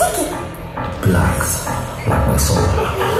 Black, like my soul.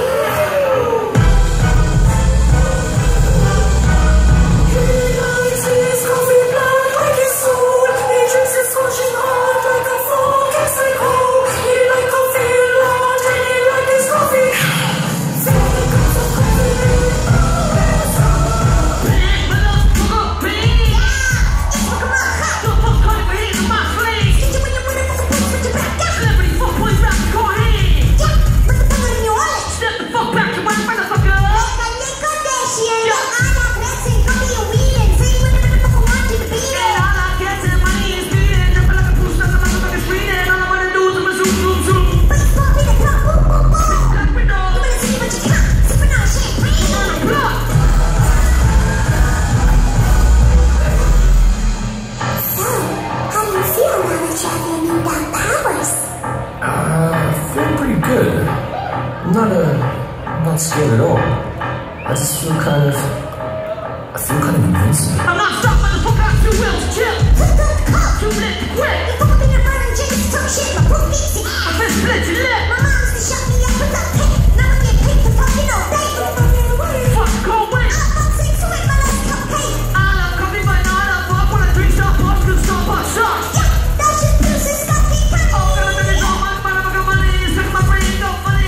I'm not scared at all. I just feel kind of invincible. I'm not stopped by the fuck out 2 wheels, chill. Too lit to quit. You fuck up in your brain and chicken talk shit. My proof easy. My fist split your lip. My mom used to shut me up with that pay. Now I get paid for fucking all day. Fuck cold wind. I love sing to it, my last cupcake. I love coffee, but not enough fuck when I drink Starbucks, cause Starbucks sucks. Yeah, that's just bullshit stuff. Oh, I'm gonna make all my motherfucking money. Suck my brain, no funny.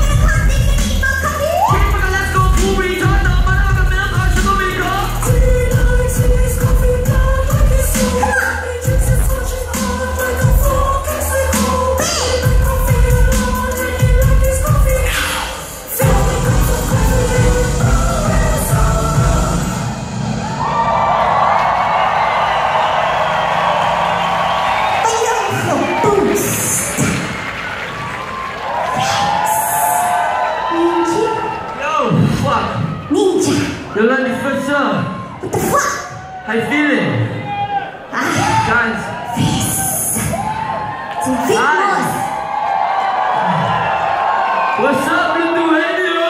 Yo, Lenny, what's up? What the fuck? How you feeling? Guys. This. Some big boss. What's up, Lithuania?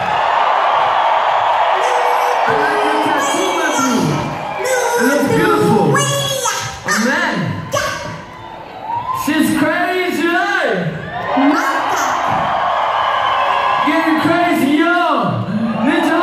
I like your tattoo, baby. It looks beautiful. Oh, man. Shit's crazy, eh? Getting crazy, yo. Ninja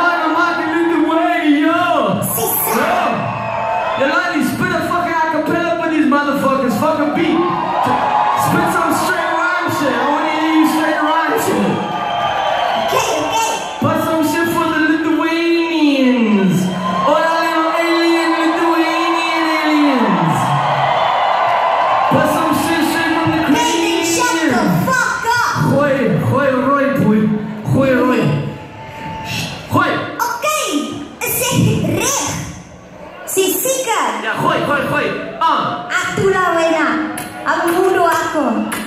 Yolandi, spit a fucking acapella for these motherfuckers, fucking beat. Spit some straight rhyme shit. I wanna hear you straight rhyme shit. Okay. Put some shit for the Lithuanians. All the little alien Lithuanian aliens. Put some shit straight from the Canadian. Shut the fuck up. Hoi, Roy, boy. Hoi, Roy. Hoi. Okay, c'est recht. Si sikat. Ya, hoi. Itulah wena. Ang mundo ako.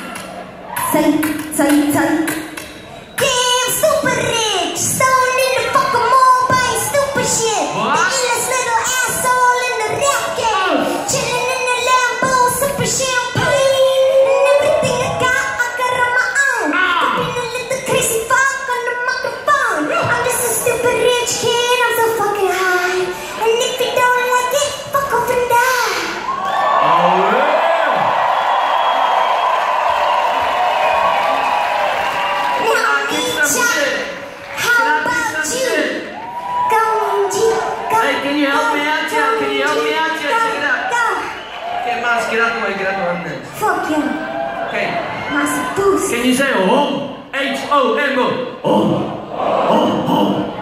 Say. Damn, super rich. Stone in the fucking mall buying stupid shit. What? The illest little asshole in the rap game. Chilling in the Lambo, super champagne. And everything I got on my own. Being a little crazy fuck on the microphone. I'm just a stupid rich kid. I'm so fucking high. And if you don't like it, fuck off and die. Oh, yeah. Now, Ninja, how about you? Go, Ninja, go. Hey, can you help me out here? Check it out. Go. Okay, Mas, get out the way. Fuck you. Okay. Mas pussy. Can you say home? H-O-M-O. Home.